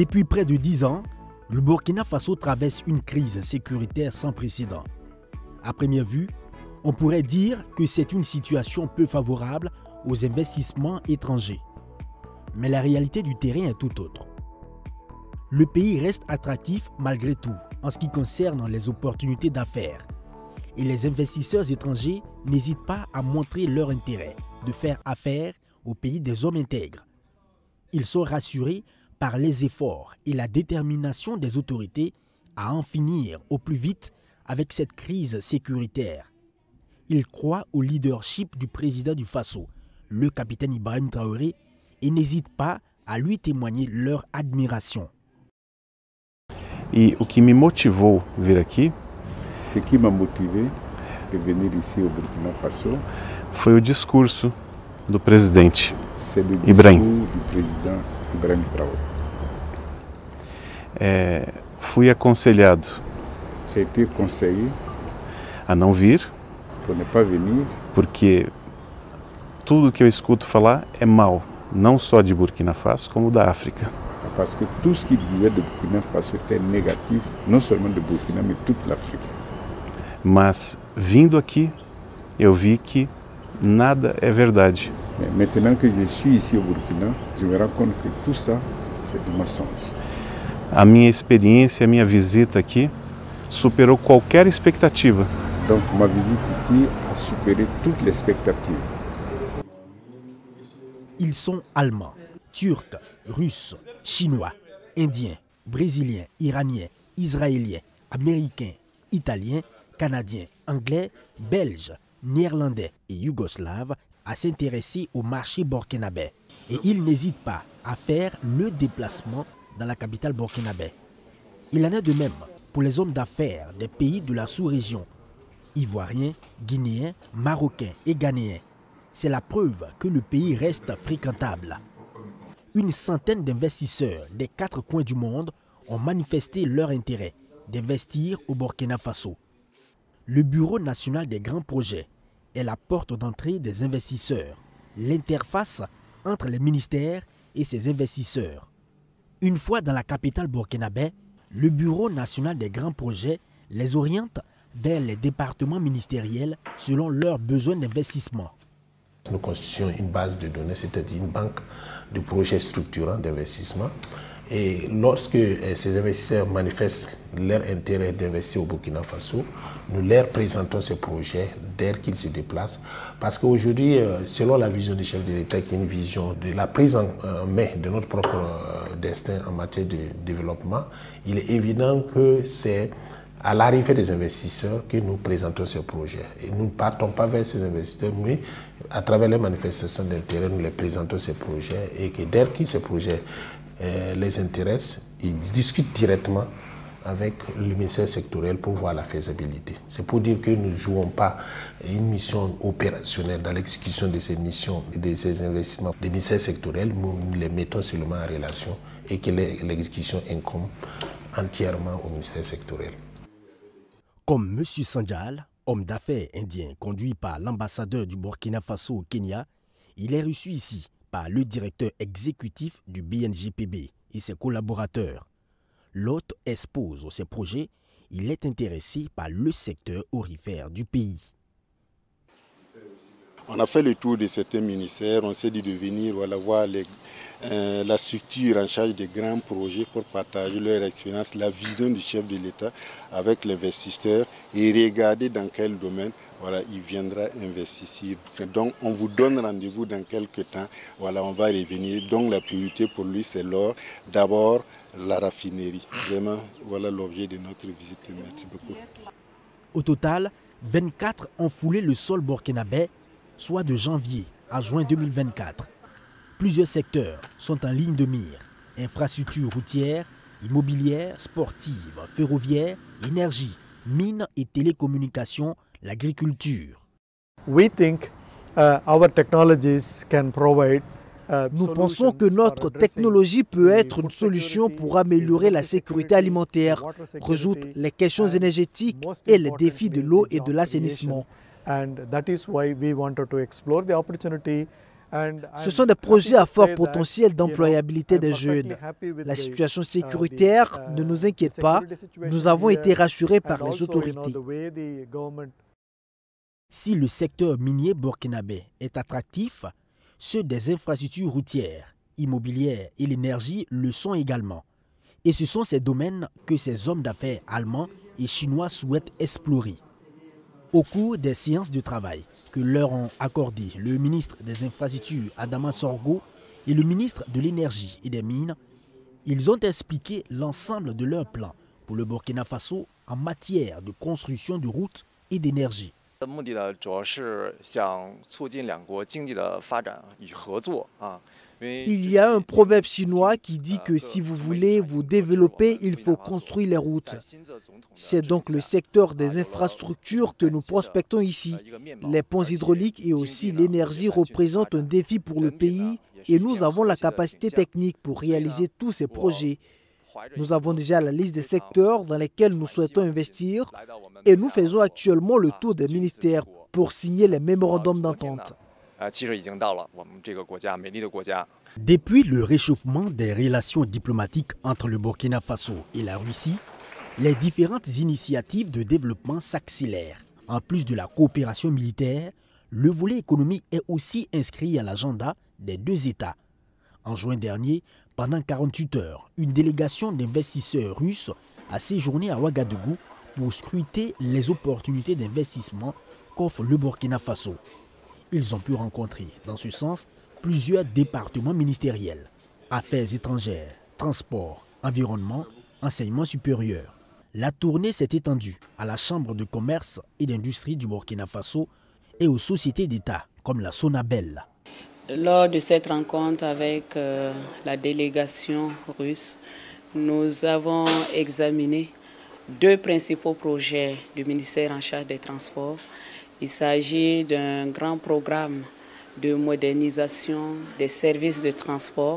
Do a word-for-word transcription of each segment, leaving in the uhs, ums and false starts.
Depuis près de dix ans, le Burkina Faso traverse une crise sécuritaire sans précédent. À première vue, on pourrait dire que c'est une situation peu favorable aux investissements étrangers. Mais la réalité du terrain est tout autre. Le pays reste attractif malgré tout en ce qui concerne les opportunités d'affaires. Et les investisseurs étrangers n'hésitent pas à montrer leur intérêt de faire affaire au pays des hommes intègres. Ils sont rassurés par les efforts et la détermination des autorités à en finir au plus vite avec cette crise sécuritaire. Ils croient au leadership du président du Faso, le capitaine Ibrahim Traoré, et n'hésitent pas à lui témoigner leur admiration. E o que me motivou vir aqui, Ce qui m'a motivé de venir ici au Burkina Faso, foi o discurso do presidente c'est le discours Ibrahim. du président Ibrahim Traoré. É, fui aconselhado J'ai été conseillé a não vir, pour ne pas venir porque tudo que eu escuto falar é mal, não só de Burkina Faso, como da África. parce que tout ce qu'il disait de Burkina Faso était négatif, non seulement de Burkina, mais toute l'Afrique. Mas vindo aqui, eu vi que nada é verdade. Mais maintenant que je suis ici au Burkina, je me rends compte que tout ça, c'est du mensonge. A minha experiência, a minha visita aqui, superou qualquer expectativa. Donc ma visite ici a supéré toutes les expectatives. Ils sont allemands, turcs, russes, chinois, indiens, brésiliens, iraniens, israéliens, américains, italiens, canadiens, anglais, belges, néerlandais et yougoslaves à s'intéresser au marché burkinabé. Et ils n'hésitent pas à faire le déplacement dans la capitale burkinabé. Il en est de même pour les hommes d'affaires des pays de la sous-région, ivoiriens, guinéens, marocains et ghanéens. C'est la preuve que le pays reste fréquentable. Une centaine d'investisseurs des quatre coins du monde ont manifesté leur intérêt d'investir au Burkina Faso. Le Bureau national des grands projets est la porte d'entrée des investisseurs, l'interface entre les ministères et ces investisseurs. Une fois dans la capitale burkinabé, le Bureau national des grands projets les oriente vers les départements ministériels selon leurs besoins d'investissement. Nous constituons une base de données, c'est-à-dire une banque de projets structurants d'investissement. Et lorsque ces investisseurs manifestent leur intérêt d'investir au Burkina Faso, nous leur présentons ces projets dès qu'ils se déplacent. Parce qu'aujourd'hui, selon la vision du chef de l'État, qui est une vision de la prise en main de notre propre destin en matière de développement, il est évident que c'est à l'arrivée des investisseurs que nous présentons ces projets. Et nous ne partons pas vers ces investisseurs, mais à travers les manifestations d'intérêt, nous les présentons ces projets et que dès que ces projets euh, les intéressent, ils discutent directement avec le ministère sectoriel pour voir la faisabilité. C'est pour dire que nous ne jouons pas une mission opérationnelle dans l'exécution de ces missions et de ces investissements des ministères sectoriels, nous les mettons seulement en relation et que l'exécution incombe entièrement au ministère sectoriel. Comme M. Sanjal, homme d'affaires indien conduit par l'ambassadeur du Burkina Faso au Kenya, il est reçu ici par le directeur exécutif du B N G P B et ses collaborateurs. L'hôte expose ses projets. Il est intéressé par le secteur aurifère du pays. On a fait le tour de certains ministères, on s'est dit de venir voilà, voir les, euh, la structure en charge des grands projets pour partager leur expérience, la vision du chef de l'État avec l'investisseur et regarder dans quel domaine voilà, il viendra investir. Donc on vous donne rendez-vous dans quelques temps, voilà, on va revenir. Donc la priorité pour lui c'est l'or, d'abord la raffinerie. Vraiment, voilà l'objet de notre visite. Merci beaucoup. Au total, vingt-quatre ont foulé le sol burkinabé, soit de janvier à juin deux mille vingt-quatre. Plusieurs secteurs sont en ligne de mire. Infrastructures routières, immobilières, sportives, ferroviaires, énergie, mines et télécommunications, l'agriculture. We think uh, our technologies can provide Nous pensons que notre technologie peut être une solution pour améliorer la sécurité alimentaire, résoudre les questions énergétiques et les défis de l'eau et de l'assainissement. And that is why we wanted to explore the opportunity Ce sont des projets à fort potentiel d'employabilité des jeunes. La situation sécuritaire ne nous inquiète pas. Nous avons été rassurés par les autorités. Si le secteur minier burkinabé est attractif, ceux des infrastructures routières, immobilières et l'énergie le sont également. Et ce sont ces domaines que ces hommes d'affaires allemands et chinois souhaitent explorer. Au cours des séances de travail que leur ont accordées le ministre des Infrastructures Adama Sorgo et le ministre de l'Énergie et des Mines, ils ont expliqué l'ensemble de leurs plans pour le Burkina Faso en matière de construction de routes et d'énergie. Il y a un proverbe chinois qui dit que si vous voulez vous développer, il faut construire les routes. C'est donc le secteur des infrastructures que nous prospectons ici. Les ponts hydrauliques et aussi l'énergie représentent un défi pour le pays et nous avons la capacité technique pour réaliser tous ces projets. Nous avons déjà la liste des secteurs dans lesquels nous souhaitons investir et nous faisons actuellement le tour des ministères pour signer les mémorandums d'entente. Depuis le réchauffement des relations diplomatiques entre le Burkina Faso et la Russie, les différentes initiatives de développement s'accélèrent. En plus de la coopération militaire, le volet économique est aussi inscrit à l'agenda des deux États. En juin dernier, pendant quarante-huit heures, une délégation d'investisseurs russes a séjourné à Ouagadougou pour scruter les opportunités d'investissement qu'offre le Burkina Faso. Ils ont pu rencontrer, dans ce sens, plusieurs départements ministériels, affaires étrangères, transport, environnement, enseignement supérieur. La tournée s'est étendue à la Chambre de commerce et d'industrie du Burkina Faso et aux sociétés d'État comme la Sonabel. Lors de cette rencontre avec euh, la délégation russe, nous avons examiné deux principaux projets du ministère en charge des Transports. Il s'agit d'un grand programme de modernisation des services de transport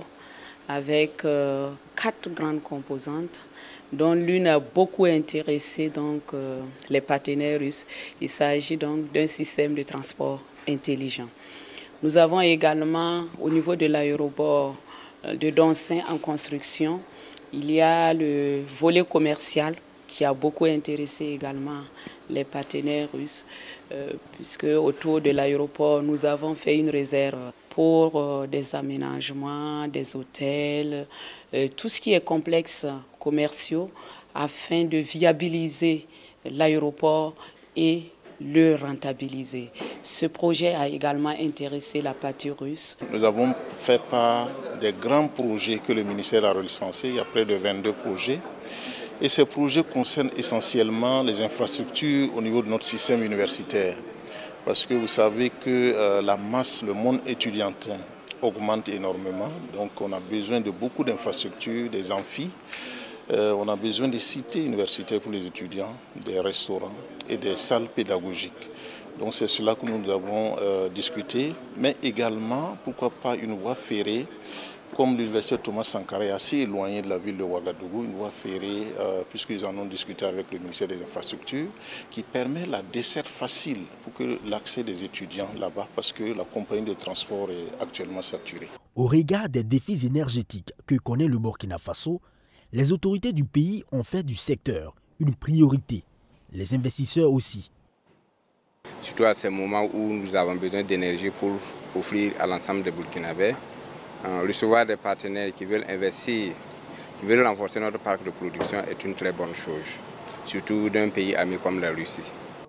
avec euh, quatre grandes composantes, dont l'une a beaucoup intéressé donc, euh, les partenaires russes. Il s'agit donc d'un système de transport intelligent. Nous avons également, au niveau de l'aéroport de Doncin en construction, il y a le volet commercial qui a beaucoup intéressé également les partenaires russes, euh, puisque autour de l'aéroport, nous avons fait une réserve pour euh, des aménagements, des hôtels, euh, tout ce qui est complexe commerciaux, afin de viabiliser l'aéroport et le rentabiliser. Ce projet a également intéressé la partie russe. Nous avons fait part des grands projets que le ministère a recensés. Il y a près de vingt-deux projets. Et ces projets concernent essentiellement les infrastructures au niveau de notre système universitaire. Parce que vous savez que euh, la masse, le monde étudiantin augmente énormément. Donc on a besoin de beaucoup d'infrastructures, des amphis. Euh, on a besoin des cités universitaires pour les étudiants, des restaurants et des salles pédagogiques. Donc c'est cela que nous avons euh, discuté. Mais également, pourquoi pas une voie ferrée, comme l'université Thomas Sankara est assez éloignée de la ville de Ouagadougou, une voie ferrée, euh, puisqu'ils en ont discuté avec le ministère des Infrastructures, qui permet la desserte facile pour que l'accès des étudiants là-bas, parce que la compagnie de transport est actuellement saturée. Au regard des défis énergétiques que connaît le Burkina Faso, les autorités du pays ont fait du secteur une priorité. Les investisseurs aussi. Surtout à ce moment où nous avons besoin d'énergie pour offrir à l'ensemble des Burkinabés. Recevoir des partenaires qui veulent investir, qui veulent renforcer notre parc de production est une très bonne chose, surtout d'un pays ami comme la Russie.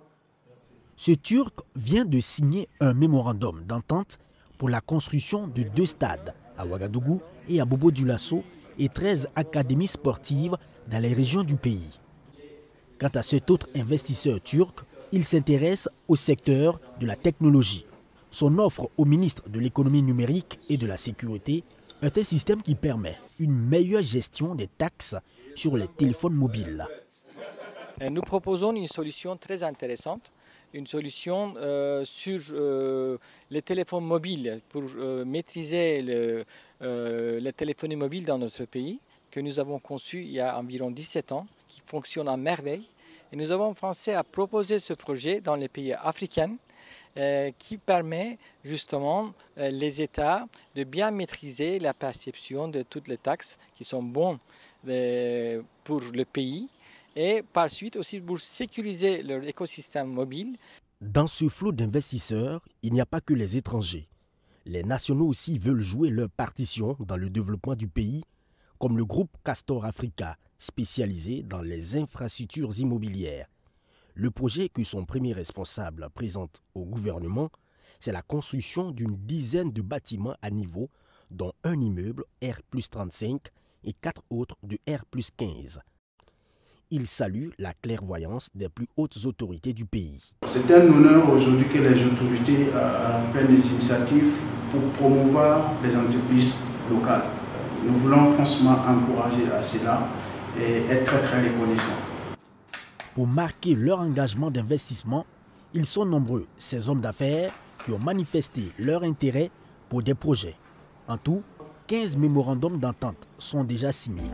Ce Turc vient de signer un mémorandum d'entente pour la construction de deux stades à Ouagadougou et à Bobo-Dioulasso et treize académies sportives dans les régions du pays. Quant à cet autre investisseur turc, il s'intéresse au secteur de la technologie. Son offre au ministre de l'économie numérique et de la sécurité est un système qui permet une meilleure gestion des taxes sur les téléphones mobiles. Nous proposons une solution très intéressante, une solution euh, sur euh, les téléphones mobiles pour euh, maîtriser le, euh, la téléphonie mobile dans notre pays, que nous avons conçu il y a environ dix-sept ans, qui fonctionne à merveille. Et nous avons pensé à proposer ce projet dans les pays africains euh, qui permet justement euh, les États de bien maîtriser la perception de toutes les taxes qui sont bonnes euh, pour le pays et par suite aussi pour sécuriser leur écosystème mobile. Dans ce flot d'investisseurs, il n'y a pas que les étrangers. Les nationaux aussi veulent jouer leur partition dans le développement du pays, comme le groupe Castor Africa, spécialisé dans les infrastructures immobilières. Le projet que son premier responsable présente au gouvernement, c'est la construction d'une dizaine de bâtiments à niveau, dont un immeuble R plus trente-cinq et quatre autres de R plus quinze. Il salue la clairvoyance des plus hautes autorités du pays. C'est un honneur aujourd'hui que les autorités euh, prennent des initiatives pour promouvoir les entreprises locales. Nous voulons franchement encourager à cela et être très très reconnaissants. Pour marquer leur engagement d'investissement, ils sont nombreux, ces hommes d'affaires qui ont manifesté leur intérêt pour des projets. En tout, quinze mémorandums d'entente sont déjà signés.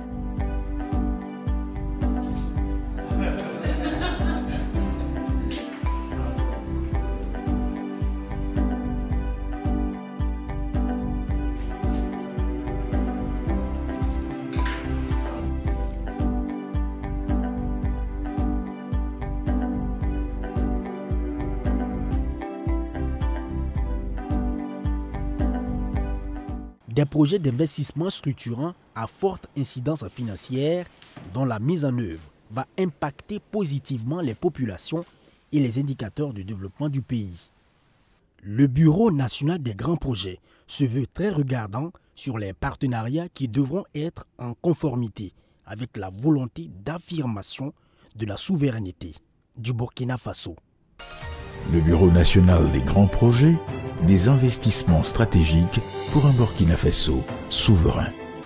Des projets d'investissement structurants à forte incidence financière dont la mise en œuvre va impacter positivement les populations et les indicateurs de développement du pays. Le Bureau national des grands projets se veut très regardant sur les partenariats qui devront être en conformité avec la volonté d'affirmation de la souveraineté du Burkina Faso. Le Bureau national des grands projets, des investissements stratégiques pour un Burkina Faso souverain.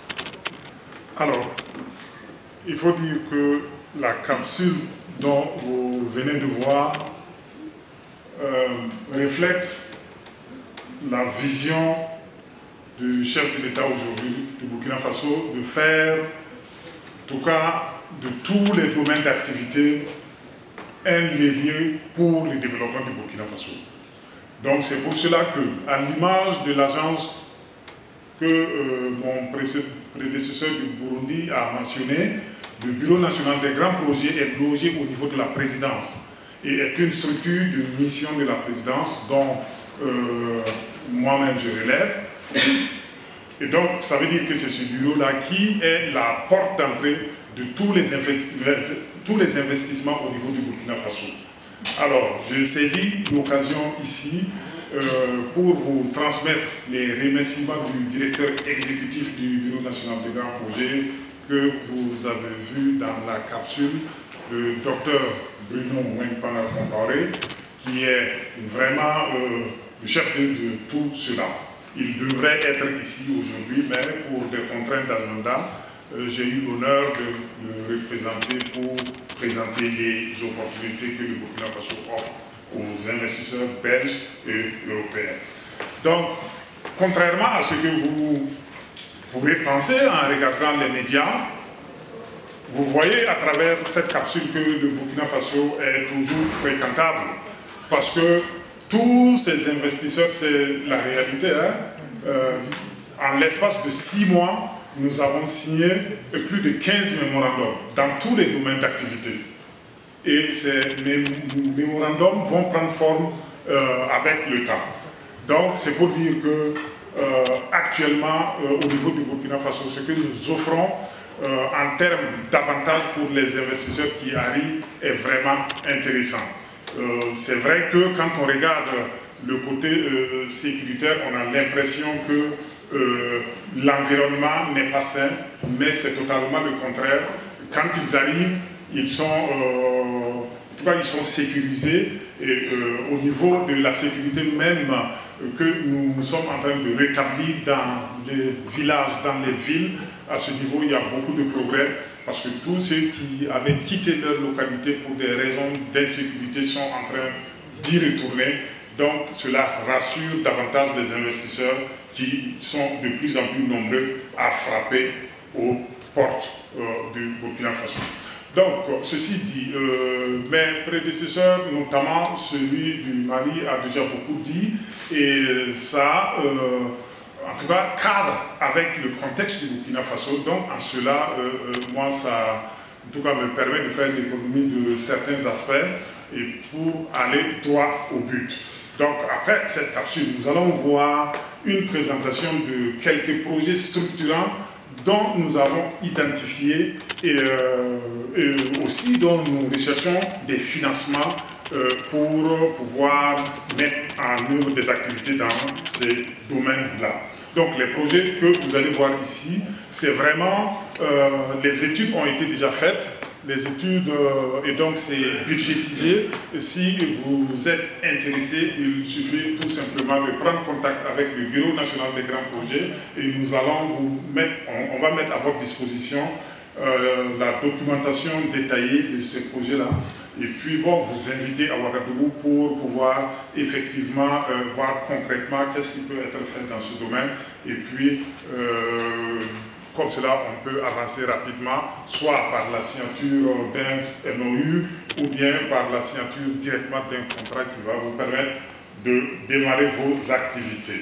Alors, il faut dire que la capsule dont vous venez de voir euh, reflète la vision du chef de l'État aujourd'hui du Burkina Faso de faire, en tout cas, de tous les domaines d'activité, un levier pour le développement du Burkina Faso. Donc c'est pour cela que, à l'image de l'agence que euh, mon prédécesseur du Burundi a mentionné, le Bureau national des grands projets est logé au niveau de la présidence et est une structure de mission de la présidence dont euh, moi-même je relève. Et donc ça veut dire que c'est ce bureau-là qui est la porte d'entrée de tous les, tous les investissements au niveau du Burkina Faso. Alors, je saisis l'occasion ici euh, pour vous transmettre les remerciements du directeur exécutif du Bureau national des grands projets que vous avez vu dans la capsule, le docteur Bruno Mwenpanga Compaoré, qui est vraiment euh, le chef de, de tout cela. Il devrait être ici aujourd'hui, mais pour des contraintes d'agenda, euh, j'ai eu l'honneur de le représenter pour présenter les opportunités que le Burkina Faso offre aux investisseurs belges et européens. Donc, contrairement à ce que vous pouvez penser en regardant les médias, vous voyez à travers cette capsule que le Burkina Faso est toujours fréquentable, parce que tous ces investisseurs, c'est la réalité, hein, euh, en l'espace de six mois, nous avons signé plus de quinze mémorandums dans tous les domaines d'activité. Et ces mémorandums vont prendre forme euh, avec le temps. Donc c'est pour dire que euh, actuellement, euh, au niveau du Burkina Faso, ce que nous offrons euh, en termes d'avantages pour les investisseurs qui arrivent est vraiment intéressant. Euh, c'est vrai que quand on regarde le côté euh, sécuritaire, on a l'impression que Euh, l'environnement n'est pas sain, mais c'est totalement le contraire. Quand ils arrivent, ils sont, euh, en tout cas, ils sont sécurisés et euh, au niveau de la sécurité même euh, que nous, nous sommes en train de rétablir dans les villages, dans les villes, à ce niveau, il y a beaucoup de progrès parce que tous ceux qui avaient quitté leur localité pour des raisons d'insécurité sont en train d'y retourner. Donc cela rassure davantage les investisseurs qui sont de plus en plus nombreux à frapper aux portes euh, du Burkina Faso. Donc, ceci dit, euh, mes prédécesseurs, notamment celui du Mali, a déjà beaucoup dit, et ça, euh, en tout cas, cadre avec le contexte du Burkina Faso. Donc, en cela, euh, euh, moi, ça, en tout cas, me permet de faire l'économie de certains aspects et pour aller droit au but. Donc, après cette capsule, nous allons voir une présentation de quelques projets structurants dont nous avons identifié et, euh, et aussi dont nous recherchons des financements euh, pour pouvoir mettre en œuvre des activités dans ces domaines-là. Donc les projets que vous allez voir ici, c'est vraiment, euh, les études ont été déjà faites, les études, euh, et donc c'est budgétisé. Si vous êtes intéressé, il suffit tout simplement de prendre contact avec le Bureau national des grands projets et nous allons vous mettre, on, on va mettre à votre disposition euh, la documentation détaillée de ces projets-là. Et puis, bon, vous invitez à Ouagadougou pour pouvoir effectivement euh, voir concrètement qu'est-ce qui peut être fait dans ce domaine. Et puis, euh, comme cela, on peut avancer rapidement, soit par la signature d'un M O U ou bien par la signature directement d'un contrat qui va vous permettre de démarrer vos activités.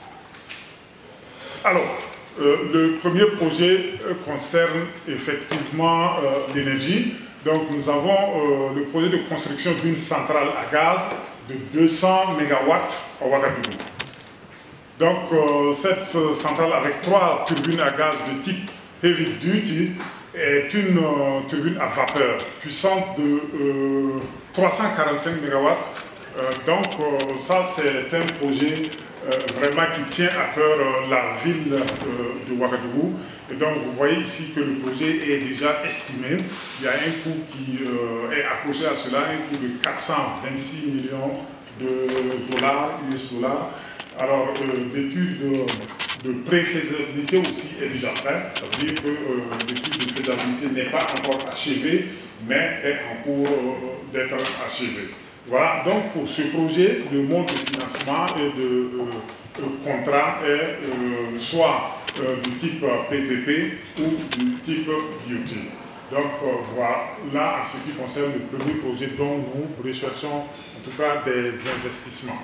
Alors, euh, le premier projet euh, concerne effectivement euh, l'énergie. Donc nous avons euh, le projet de construction d'une centrale à gaz de deux cents mégawatts à Ouagadougou. Donc euh, cette centrale avec trois turbines à gaz de type heavy duty est une euh, turbine à vapeur puissante de euh, trois cent quarante-cinq mégawatts. Euh, donc euh, ça c'est un projet euh, vraiment qui tient à cœur euh, la ville euh, de Ouagadougou. Et donc vous voyez ici que le projet est déjà estimé. Il y a un coût qui euh, est accroché à cela, un coût de quatre cent vingt-six millions de dollars, U S dollars. Alors euh, l'étude de, de préfaisabilité aussi est déjà faite. Ça veut dire que euh, l'étude de faisabilité n'est pas encore achevée, mais est en cours euh, d'être achevée. Voilà, donc pour ce projet, le mode de financement et de euh, contrat est euh, soit euh, du type P P P ou du type B U T. Donc euh, voilà en ce qui concerne le premier projet dont nous recherchons en tout cas des investissements.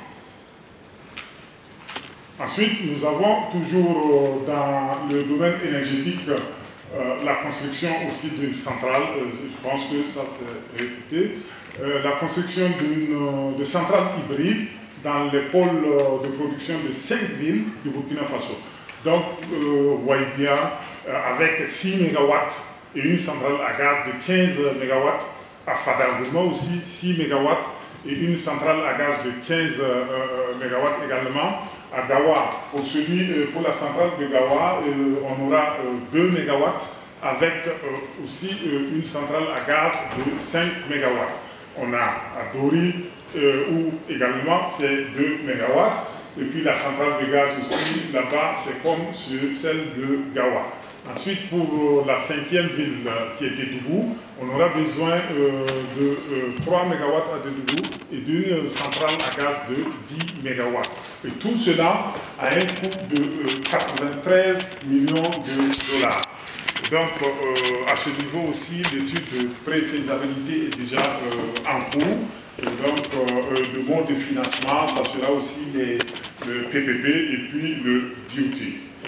Ensuite, nous avons toujours euh, dans le domaine énergétique euh, la construction aussi d'une centrale, euh, je pense que ça c'est réputé. Euh, la construction d'une de centrales hybrides dans les pôles de production de cinq villes du Burkina Faso. Donc, euh, Waibia, euh, avec six mégawatts et une centrale à gaz de quinze mégawatts, à Fadagouma aussi six mégawatts et une centrale à gaz de quinze mégawatts également. À Gawa, pour, celui, euh, pour la centrale de Gawa, euh, on aura euh, deux mégawatts avec euh, aussi euh, une centrale à gaz de cinq mégawatts. On a à Dori, euh, où également c'est deux mégawatts. Et puis la centrale de gaz aussi, là-bas, c'est comme sur celle de Gawa. Ensuite, pour euh, la cinquième ville euh, qui était Dougou, on aura besoin euh, de euh, trois mégawatts à Dougou et d'une centrale à gaz de dix mégawatts. Et tout cela a un coût de euh, quatre-vingt-treize millions de dollars. Donc, euh, à ce niveau aussi, l'étude de préfaisabilité est déjà euh, en cours. Et donc, euh, le mode de financement, ça sera aussi les, le P P P et puis le B U T.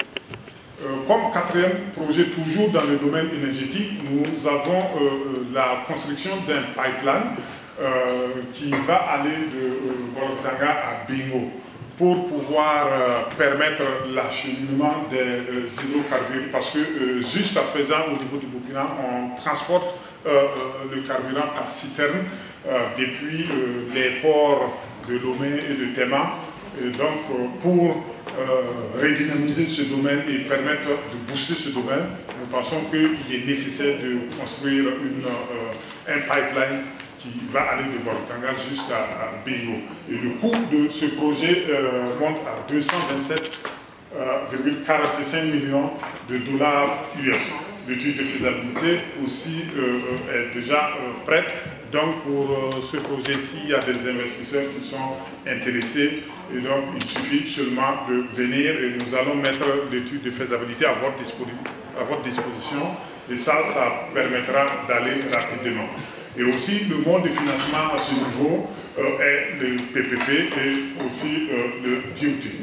Euh, comme quatrième projet, toujours dans le domaine énergétique, nous avons euh, la construction d'un pipeline euh, qui va aller de euh, Bolotanga à Bingo, pour pouvoir euh, permettre l'acheminement des euh, hydrocarbures, parce que euh, jusqu'à présent au niveau du Burkina, on transporte euh, euh, le carburant par citerne euh, depuis euh, les ports de Lomé et de Tema. Et donc euh, pour euh, redynamiser ce domaine et permettre de booster ce domaine, nous pensons qu'il est nécessaire de construire une, euh, un pipeline qui va aller de Bolotanga jusqu'à Bingo. Et le coût de ce projet euh, monte à deux cent vingt-sept virgule quarante-cinq millions de dollars U S. L'étude de faisabilité aussi euh, est déjà euh, prête. Donc pour euh, ce projet-ci, il y a des investisseurs qui sont intéressés. Et donc il suffit seulement de venir et nous allons mettre l'étude de faisabilité à votre, à votre disposition et ça, ça permettra d'aller rapidement. Et aussi, le mode de financement à ce niveau euh, est le P P P et aussi euh, le B O T.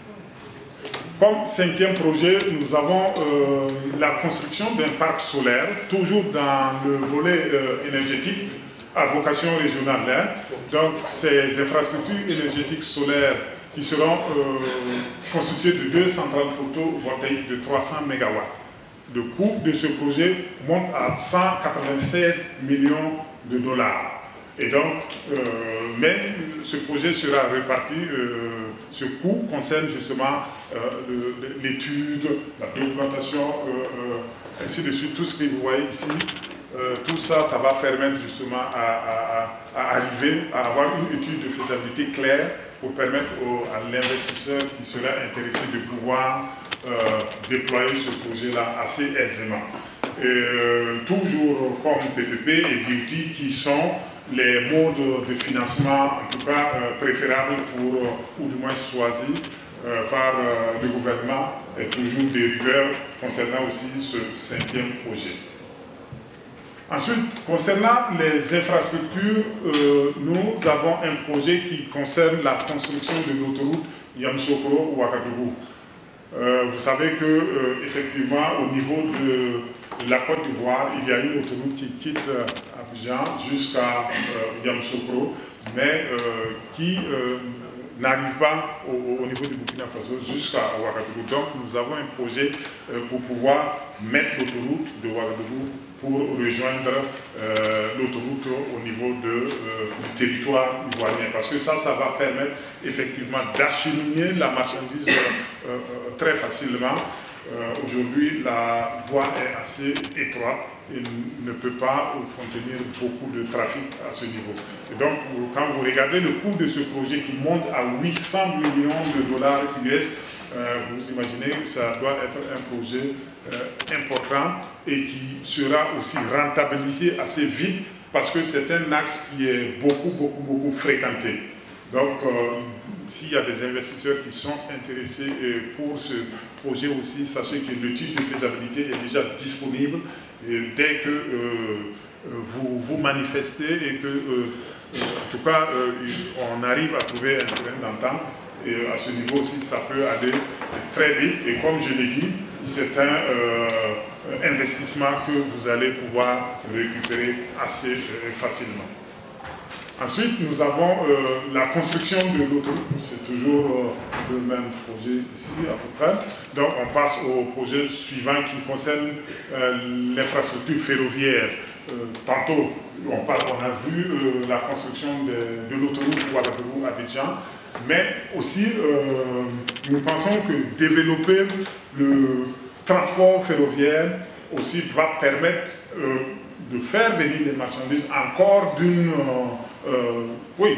Comme cinquième projet, nous avons euh, la construction d'un parc solaire, toujours dans le volet euh, énergétique à vocation régionale. Donc, ces infrastructures énergétiques solaires qui seront euh, constituées de deux centrales photovoltaïques de trois cents mégawatts. Le coût de ce projet monte à cent quatre-vingt-seize millions de dollars. Et donc, euh, mais ce projet sera réparti, euh, ce coût concerne justement euh, l'étude, la documentation, euh, euh, ainsi de suite, tout ce que vous voyez ici. Euh, tout ça, ça va permettre justement à, à, à arriver à avoir une étude de faisabilité claire pour permettre au, à l'investisseur qui sera intéressé de pouvoir euh, déployer ce projet-là assez aisément. Et, euh, toujours comme P P P et B O T qui sont les modes de financement en tout cas euh, préférables pour, euh, ou du moins choisis euh, par euh, le gouvernement et toujours des rigueurs concernant aussi ce cinquième projet. Ensuite, concernant les infrastructures, euh, nous avons un projet qui concerne la construction de l'autoroute Yamoussoukro-Ouagadougou. Euh, vous savez que euh, effectivement, au niveau de la Côte d'Ivoire, il y a une autoroute qui quitte euh, Abidjan jusqu'à euh, Yamoussoukro, mais euh, qui euh, n'arrive pas au, au niveau du Burkina Faso jusqu'à Ouagadougou. Donc, nous avons un projet euh, pour pouvoir mettre l'autoroute de Ouagadougou pour rejoindre euh, l'autoroute au niveau de, euh, du territoire ivoirien. Parce que ça, ça va permettre effectivement d'acheminer la marchandise euh, euh, très facilement. Euh, Aujourd'hui, la voie est assez étroite et ne peut pas contenir beaucoup de trafic à ce niveau. Et donc, quand vous regardez le coût de ce projet qui monte à huit cents millions de dollars U S, euh, vous imaginez que ça doit être un projet euh, important et qui sera aussi rentabilisé assez vite parce que c'est un axe qui est beaucoup, beaucoup, beaucoup fréquenté. Donc, euh, s'il y a des investisseurs qui sont intéressés pour ce projet aussi, sachez que l'étude de faisabilité est déjà disponible et dès que euh, vous vous manifestez et que, euh, en tout cas, euh, on arrive à trouver un terrain d'entente, et à ce niveau aussi, ça peut aller très vite. Et comme je l'ai dit, c'est un euh, investissement que vous allez pouvoir récupérer assez euh, facilement. Ensuite, nous avons euh, la construction de l'autoroute. C'est toujours euh, le même projet ici, à peu près. Donc, on passe au projet suivant qui concerne euh, l'infrastructure ferroviaire. Euh, tantôt, on, parle, on a vu euh, la construction de, de l'autoroute Ouagadougou-Abidjan, mais aussi, euh, nous pensons que développer le transport ferroviaire aussi va permettre euh, de faire venir les marchandises encore d'une, euh, euh, oui,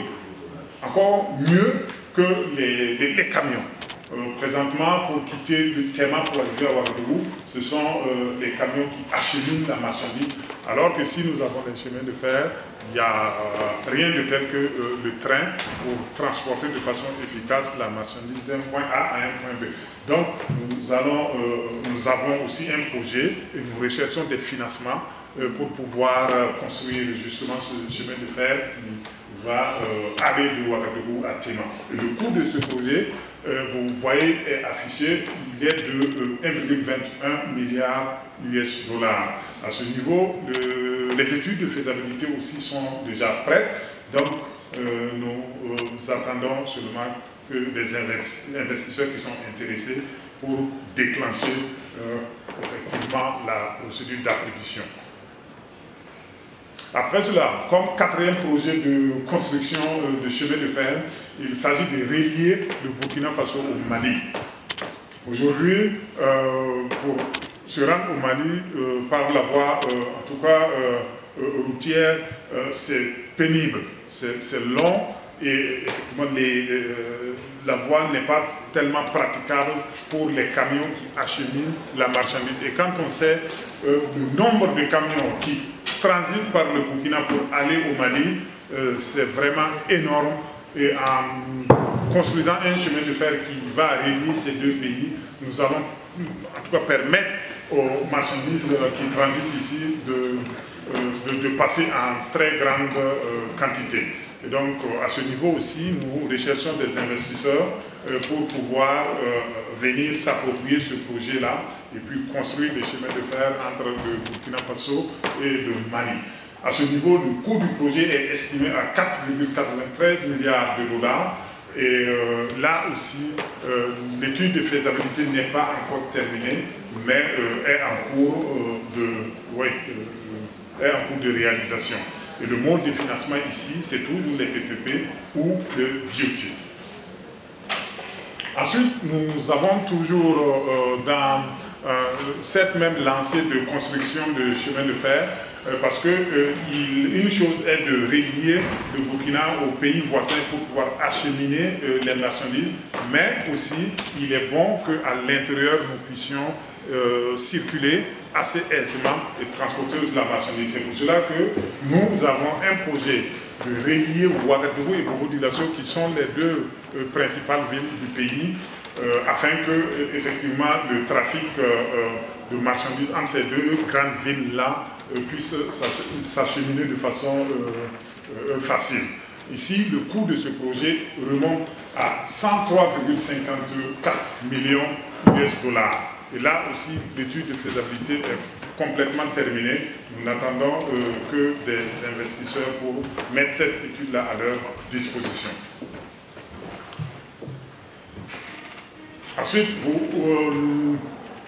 encore mieux que les, les, les camions. Euh, présentement, pour quitter le Tema pour arriver à Ouagadougou, ce sont euh, les camions qui acheminent la marchandise, alors que si nous avons les chemins de fer, il n'y a euh, rien de tel que euh, le train pour transporter de façon efficace la marchandise d'un point A à un point B. Donc, nous, allons, euh, nous avons aussi un projet et nous recherchons des financements euh, pour pouvoir euh, construire justement ce chemin de fer qui va euh, aller de Ouagadougou à Tema. Et le coût de ce projet, euh, vous voyez, est affiché, il est de euh, un virgule vingt et un milliard U S dollars. À ce niveau, le, les études de faisabilité aussi sont déjà prêtes, donc euh, nous, euh, nous attendons seulement que des investisseurs qui sont intéressés pour déclencher euh, effectivement la procédure d'attribution. Après cela, comme quatrième projet de construction euh, de chemin de fer, il s'agit de relier le Burkina Faso au Mali. Aujourd'hui, euh, pour se rendre au Mali euh, par la voie, euh, en tout cas euh, euh, routière, euh, c'est pénible, c'est long et effectivement les, euh, la voie n'est pas tellement praticable pour les camions qui acheminent la marchandise. Et quand on sait euh, le nombre de camions qui transitent par le Burkina pour aller au Mali, euh, c'est vraiment énorme. Et en construisant un chemin de fer qui va relier ces deux pays, nous allons en tout cas permettre aux marchandises qui transitent ici de, de, de passer en très grande quantité. Et donc, à ce niveau aussi, nous recherchons des investisseurs pour pouvoir venir s'approprier ce projet-là et puis construire des chemins de fer entre le Burkina Faso et le Mali. À ce niveau, le coût du projet est estimé à quatre virgule quatre-vingt-treize milliards de dollars. Et euh, là aussi, euh, l'étude de faisabilité n'est pas encore terminée, mais euh, est, en cours, euh, de, ouais, euh, est en cours de réalisation. Et le mode de financement ici, c'est toujours les P P P ou le biotique. Ensuite, nous avons toujours euh, dans euh, cette même lancée de construction de chemin de fer, euh, parce que euh, il, une chose est de relier le Burkina aux pays voisins pour pouvoir acheminer euh, les marchandises, mais aussi il est bon qu'à l'intérieur nous puissions euh, circuler assez aisément et transporter la marchandise. C'est pour cela que nous avons un projet de relier Ouagadougou et Bobo-Dioulasso, qui sont les deux euh, principales villes du pays, euh, afin que euh, effectivement le trafic euh, de marchandises entre ces deux grandes villes-là euh, puisse s'acheminer de façon euh, euh, facile. Ici, le coût de ce projet remonte à cent trois virgule cinquante-quatre millions U S dollars. Et là aussi, l'étude de faisabilité est complètement terminée. Nous n'attendons euh, que des investisseurs pour mettre cette étude-là à leur disposition. Ensuite, vous, euh,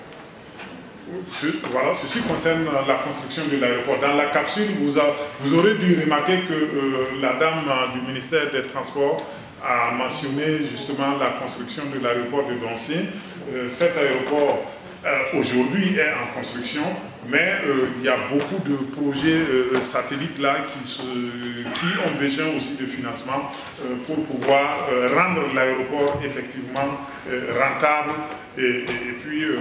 ce, voilà, ceci concerne la construction de l'aéroport. Dans la capsule, vous, a, vous aurez dû remarquer que euh, la dame du ministère des Transports a mentionné justement la construction de l'aéroport de Doncy. Euh, cet aéroport euh, aujourd'hui est en construction, mais euh, il y a beaucoup de projets euh, satellites là qui, se, qui ont besoin aussi de financement euh, pour pouvoir euh, rendre l'aéroport effectivement euh, rentable et, et, et puis euh,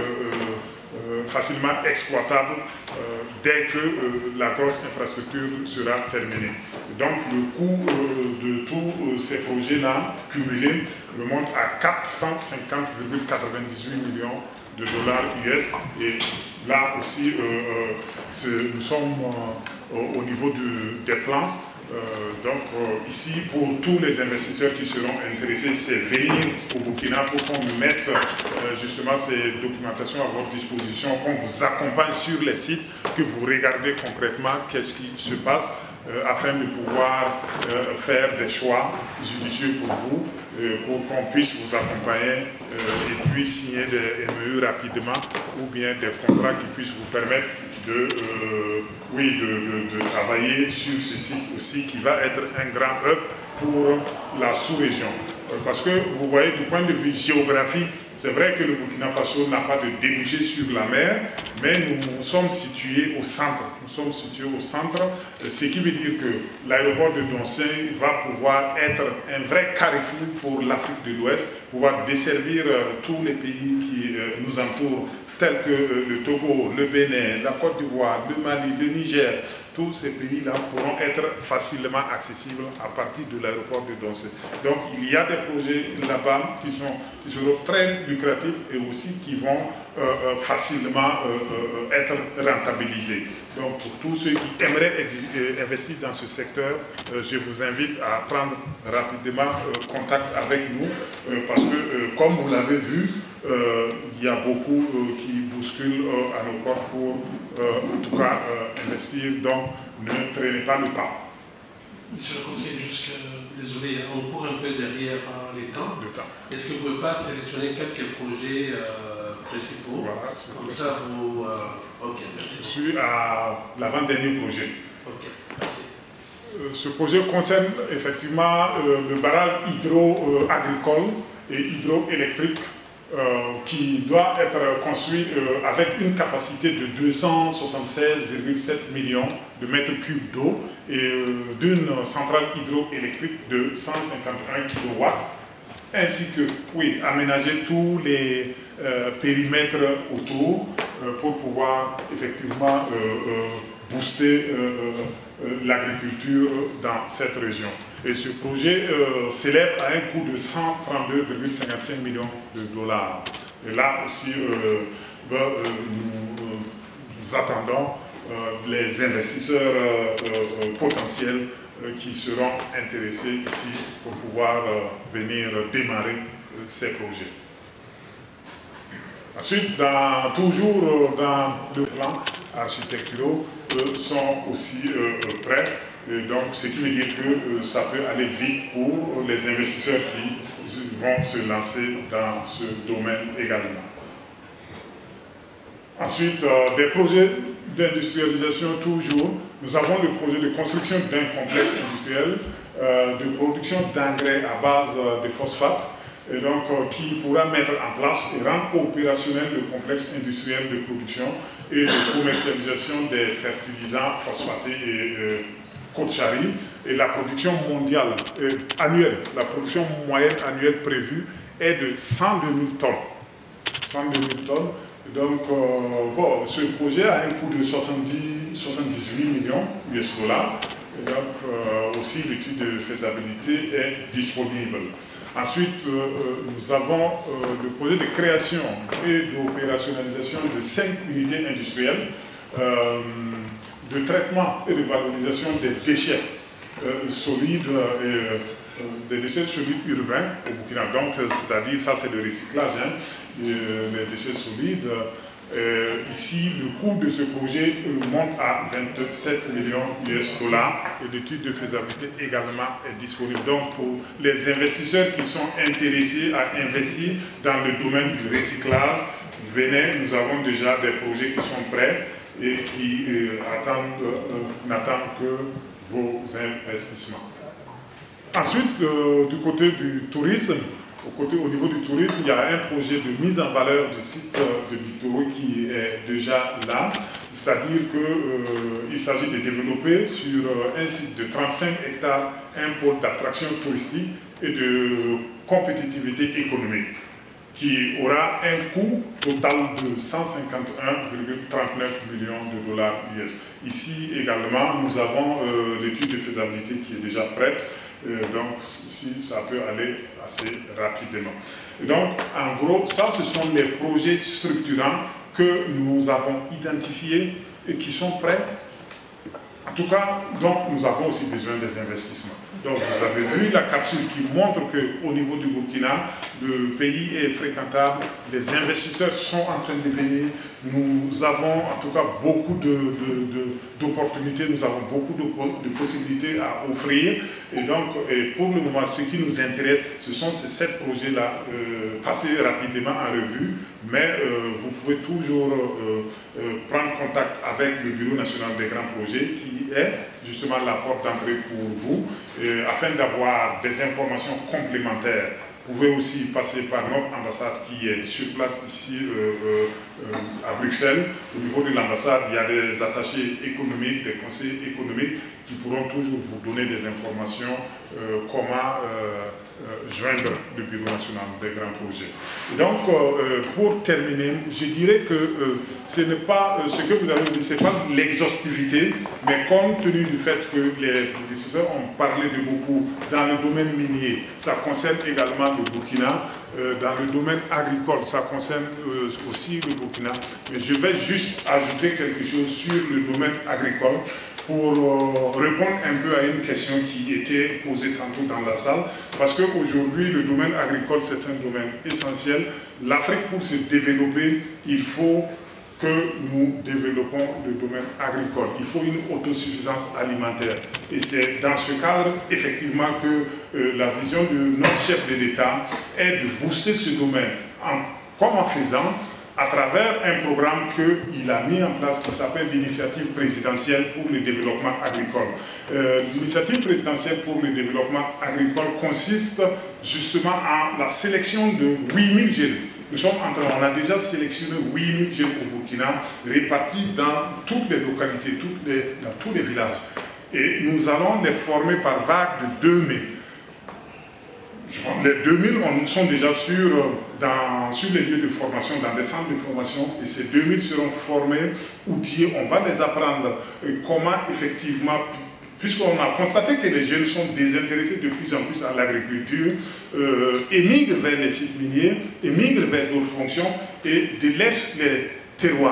euh, facilement exploitable euh, dès que euh, la grosse infrastructure sera terminée. Donc le coût euh, de tous euh, ces projets-là cumulés remonte à quatre cent cinquante virgule quatre-vingt-dix-huit millions de dollars U S. Et là aussi, euh, euh, nous sommes euh, au niveau du, des plans. Euh, donc euh, ici, pour tous les investisseurs qui seront intéressés, c'est venir au Burkina pour qu'on mette euh, justement ces documentations à votre disposition, qu'on vous accompagne sur les sites, que vous regardez concrètement qu'est-ce qui se passe, euh, afin de pouvoir euh, faire des choix judicieux pour vous, euh, pour qu'on puisse vous accompagner euh, et puis signer des M E U rapidement, ou bien des contrats qui puissent vous permettre de, euh, oui, de, de, de travailler sur ce site aussi, qui va être un grand hub pour la sous-région. Parce que vous voyez, du point de vue géographique, c'est vrai que le Burkina Faso n'a pas de débouché sur la mer, mais nous sommes situés au centre. Nous sommes situés au centre, ce qui veut dire que l'aéroport de Doncy va pouvoir être un vrai carrefour pour l'Afrique de l'Ouest, pouvoir desservir tous les pays qui nous entourent, tels que le Togo, le Bénin, la Côte d'Ivoire, le Mali, le Niger. Tous ces pays-là pourront être facilement accessibles à partir de l'aéroport de Doncy. Donc il y a des projets là-bas qui, qui seront très lucratifs et aussi qui vont euh, facilement euh, être rentabilisés. Donc pour tous ceux qui aimeraient investir dans ce secteur, euh, je vous invite à prendre rapidement euh, contact avec nous, euh, parce que euh, comme vous l'avez vu, euh, il y a beaucoup euh, qui bousculent euh, à nos portes pour euh, en tout cas euh, investir. Donc ne traînez pas le pas. Monsieur le conseiller, juste que, désolé, on court un peu derrière euh, les temps. Le temps. Est-ce que vous ne pouvez pas sélectionner quelques projets euh, principaux? Voilà, c'est comme possible. Ça, vous... Euh, ok, merci. Je suis à l'avant-dernier projet. Ok, merci. Euh, ce projet concerne effectivement euh, le barrage hydro-agricole et hydroélectrique euh, qui doit être construit euh, avec une capacité de deux cent soixante-seize virgule sept millions de mètres cubes d'eau et euh, d'une centrale hydroélectrique de cent cinquante et un kilowatts, ainsi que, oui, aménager tous les euh, périmètres autour euh, pour pouvoir effectivement euh, euh, booster euh, euh, l'agriculture dans cette région. Et ce projet euh, s'élève à un coût de cent trente-deux virgule cinquante-cinq millions de dollars. Et là aussi, euh, ben, euh, nous, attendons euh, les investisseurs euh, euh, potentiels euh, qui seront intéressés ici pour pouvoir euh, venir démarrer euh, ces projets. Ensuite, dans, toujours dans le plan architecturaux euh, sont aussi euh, prêts, et donc ce qui veut dire que euh, ça peut aller vite pour les investisseurs qui vont se lancer dans ce domaine également. Ensuite, euh, des projets d'industrialisation toujours. Nous avons le projet de construction d'un complexe industriel euh, de production d'engrais à base euh, de phosphate, et donc euh, qui pourra mettre en place et rendre opérationnel le complexe industriel de production et de commercialisation des fertilisants phosphatés et euh, Côte-Chari, et la production mondiale euh, annuelle, la production moyenne annuelle prévue est de cent deux mille tonnes. cent deux mille tonnes. Donc, euh, bon, ce projet a un coût de soixante-dix, soixante-dix-huit millions U S dollars. Et donc, euh, aussi, l'étude de faisabilité est disponible. Ensuite, euh, nous avons euh, le projet de création et d'opérationnalisation de cinq unités industrielles euh, de traitement et de valorisation des déchets euh, solides et euh, des déchets solides urbains au Burkina. Donc, c'est-à-dire, ça c'est le recyclage, hein, euh, les déchets solides. Euh, ici, le coût de ce projet euh, monte à vingt-sept millions U S dollars et l'étude de faisabilité également est disponible. Donc, pour les investisseurs qui sont intéressés à investir dans le domaine du recyclage, venez, nous avons déjà des projets qui sont prêts et qui euh, attendent, euh, n'attendent que vos investissements. Ensuite, euh, du côté du tourisme, au, côté, au niveau du tourisme, il y a un projet de mise en valeur du site de Bictoro qui est déjà là. C'est-à-dire qu'il euh, s'agit de développer sur euh, un site de trente-cinq hectares un pôle d'attraction touristique et de compétitivité économique, qui aura un coût total de cent cinquante et un virgule trente-neuf millions de dollars U S. Ici également, nous avons euh, l'étude de faisabilité qui est déjà prête, euh, donc si ça peut aller assez rapidement. Et donc, en gros, ça, ce sont les projets structurants que nous avons identifiés et qui sont prêts. En tout cas, donc, nous avons aussi besoin des investissements. Donc, vous avez vu la capsule qui montre qu'au niveau du Burkina, le pays est fréquentable, les investisseurs sont en train de venir, nous avons en tout cas beaucoup d'opportunités, nous avons beaucoup de, de possibilités à offrir. Et donc, et pour le moment, ce qui nous intéresse, ce sont ces sept projets-là, euh, passés rapidement en revue, mais euh, vous pouvez toujours euh, euh, prendre contact avec le Bureau national des grands projets, qui est justement la porte d'entrée pour vous, euh, afin d'avoir des informations complémentaires. Vous pouvez aussi passer par notre ambassade qui est sur place ici euh, euh, à Bruxelles. Au niveau de l'ambassade, il y a des attachés économiques, des conseillers économiques qui pourront toujours vous donner des informations euh, comment euh, euh, joindre le Bureau national des grands projets. Et donc, euh, pour terminer, je dirais que euh, ce n'est pas euh, ce que vous avez dit, ce n'est pas l'exhaustivité, mais compte tenu du fait que les prédécesseurs ont parlé de beaucoup dans le domaine minier, ça concerne également le Burkina. Euh, dans le domaine agricole, ça concerne euh, aussi le Burkina. Mais je vais juste ajouter quelque chose sur le domaine agricole pour euh, répondre un peu à une question qui était posée tantôt dans la salle. Parce qu'aujourd'hui, le domaine agricole, c'est un domaine essentiel. L'Afrique, pour se développer, il faut que nous développons le domaine agricole. Il faut une autosuffisance alimentaire. Et c'est dans ce cadre, effectivement, que euh, la vision de notre chef de l'État est de booster ce domaine, en, comme en faisant, à travers un programme qu'il a mis en place qui s'appelle l'Initiative présidentielle pour le développement agricole. Euh, L'initiative présidentielle pour le développement agricole consiste justement en la sélection de huit mille jeunes. Nous sommes en train, on a déjà sélectionné huit mille jeunes au Burkina, répartis dans toutes les localités, toutes les, dans tous les villages. Et nous allons les former par vague de deux mille. Les deux mille on, sont déjà sur, dans, sur les lieux de formation, dans des centres de formation, et ces deux mille seront formés, outillés. On va les apprendre comment effectivement, puisqu'on a constaté que les jeunes sont désintéressés de plus en plus à l'agriculture, euh, émigrent vers les sites miniers, émigrent vers d'autres fonctions et délaissent les terroirs.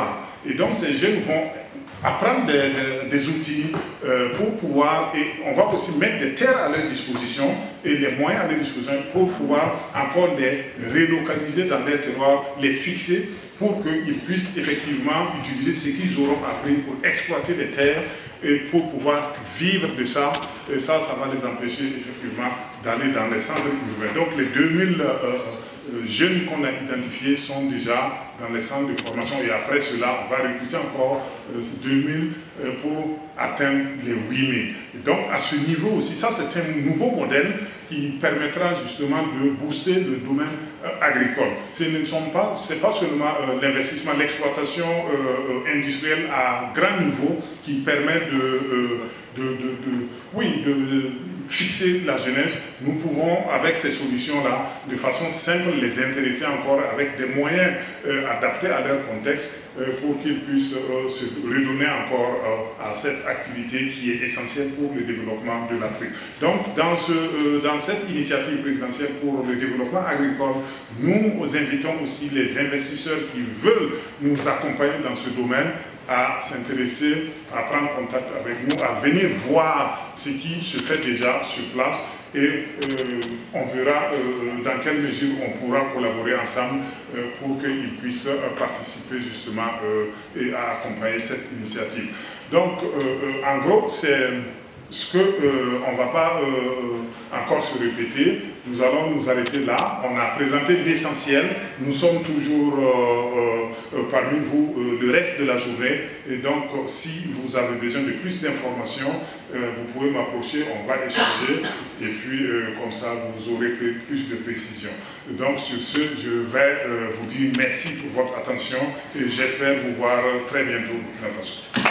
Et donc ces jeunes vont apprendre des, des, des outils euh, pour pouvoir, et on va aussi mettre des terres à leur disposition et les moyens à leur disposition pour pouvoir encore les relocaliser dans leur terroir, les fixer pour qu'ils puissent effectivement utiliser ce qu'ils auront appris pour exploiter les terres et pour pouvoir vivre de ça. Et ça, ça va les empêcher effectivement d'aller dans les centres urbains. Donc les deux mille euh, jeunes qu'on a identifiés sont déjà dans les centres de formation et après cela, on va recruter encore euh, deux mille euh, pour atteindre les huit mille. Et donc à ce niveau aussi, ça c'est un nouveau modèle qui permettra justement de booster le domaine euh, agricole. Ce ne sont pas, c'est pas seulement euh, l'investissement, l'exploitation euh, industrielle à grand niveau qui permet de, euh, de, de, de, oui, de, de fixer la jeunesse. Nous pouvons, avec ces solutions-là, de façon simple, les intéresser encore avec des moyens euh, adaptés à leur contexte euh, pour qu'ils puissent euh, se redonner encore euh, à cette activité qui est essentielle pour le développement de l'Afrique. Donc, dans, ce, euh, dans cette initiative présidentielle pour le développement agricole, nous invitons aussi les investisseurs qui veulent nous accompagner dans ce domaine à s'intéresser, à prendre contact avec nous, à venir voir ce qui se fait déjà sur place et euh, on verra euh, dans quelle mesure on pourra collaborer ensemble euh, pour qu'ils puissent euh, participer justement euh, et à accompagner cette initiative. Donc, euh, euh, en gros, c'est ce qu'on euh, ne va pas euh, encore se répéter. Nous allons nous arrêter là. On a présenté l'essentiel. Nous sommes toujours euh, euh, parmi vous euh, le reste de la journée. Et donc, euh, si vous avez besoin de plus d'informations, euh, vous pouvez m'approcher, on va échanger. Et puis, euh, comme ça, vous aurez plus de précision. Donc, sur ce, je vais euh, vous dire merci pour votre attention et j'espère vous voir très bientôt au Burkina Faso.